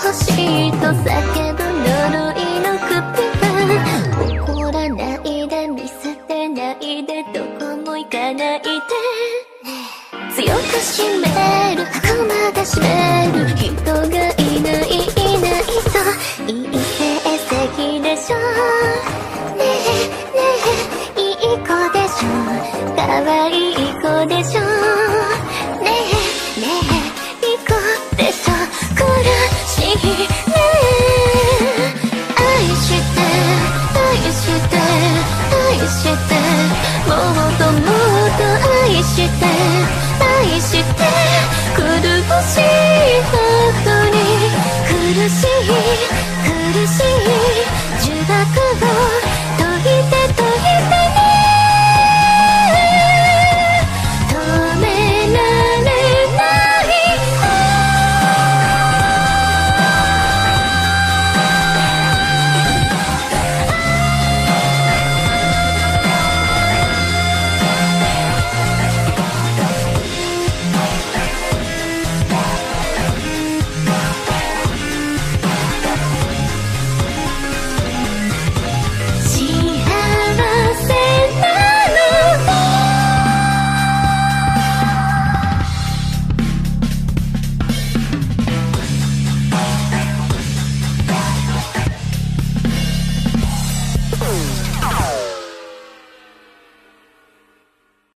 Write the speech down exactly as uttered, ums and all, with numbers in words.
欲しいと叫ぶ呪いの首は、怒らないで見捨てないでどこも行かないで、強く締める、箱まで閉める、人が